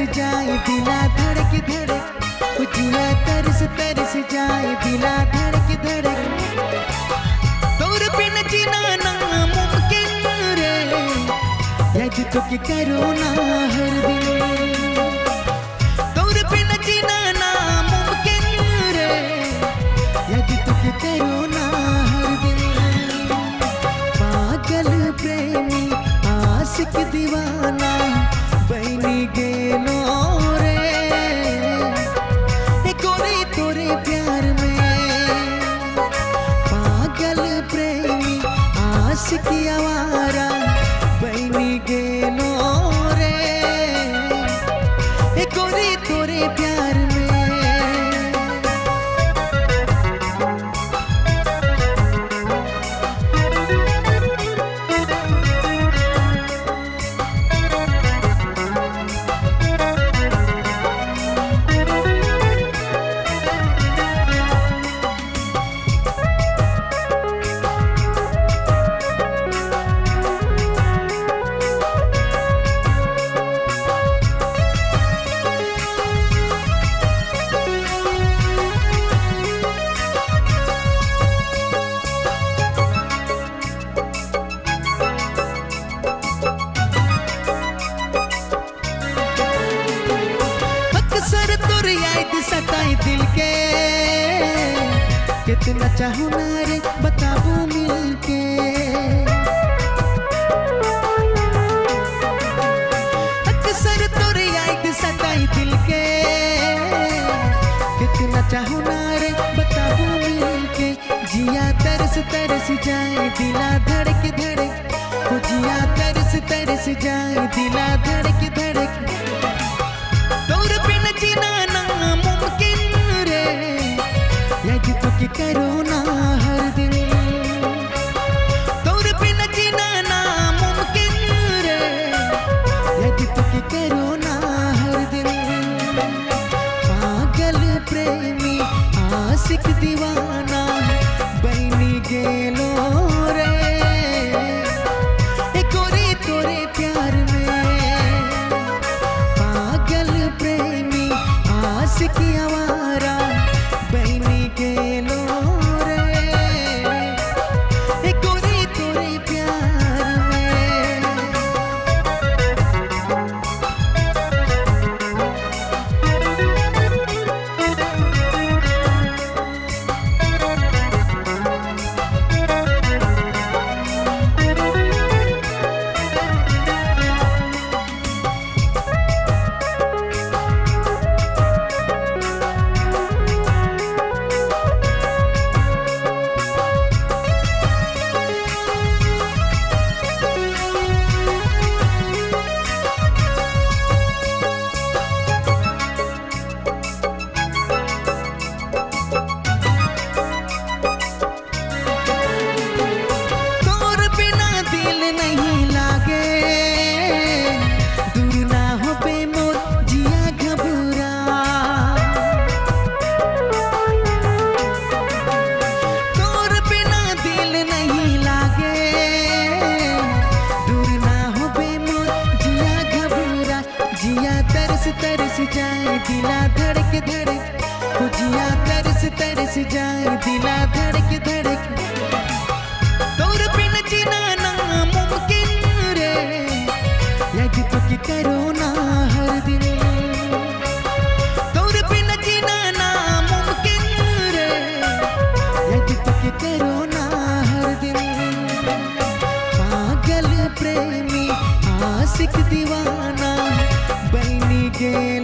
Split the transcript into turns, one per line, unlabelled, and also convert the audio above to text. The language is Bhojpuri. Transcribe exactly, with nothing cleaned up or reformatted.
जाए दिला धड़क धड़क, जिया तरस तरस जाए दिला धड़क धड़क। तोर बिन जीना नामुमकिन रे, याद तो कि करो ना हर दिन। तोर बिन जीना नामुमकिन रे, याद तो कि करो ना हर दिन। पागल प्रेमी आशिक दीवाना बनी गेलो रे, गोरी तोरे प्यार में। पागल प्रेमी आशिक आवारा बनी गेलो रे, गोरी तोरे प्यार में। सताई दिल के कितना चाहूं ना रे बताऊं मिलके। अक्सर तोरे याद सताई दिल के कितना चाहूं ना रे बताऊं मिलके। जिया तरस तरस जाए दिला धड़क धड़क, जिया तरस तरस जाए दिला धड़क धड़क। तोर बिन जीना नामुमकिन रे, याद तो कि करो ना हर दिन। तोर बिन जीना नामुमकिन रे, याद तो कि करो ना हर दिन। पागल प्रेमी आशिक दीवाना बनी गेलो रे, गोरी तोरे प्यार में। पागल प्रेमी आशिक आवारा बनी गेलो रे, गोरी तोरे प्यार में। तरस जाए दिला धड़क धड़क, जिया तरस तरस जाए दिला धड़क धड़क। तोर बिन जीना नामुमकिन रे, याद तो कि करो ना हर दिन। तोर बिन जीना नामुमकिन रे, याद तो कि करो ना हर दिन। पागल प्रेमी आशिक दीवाना बनी गेलो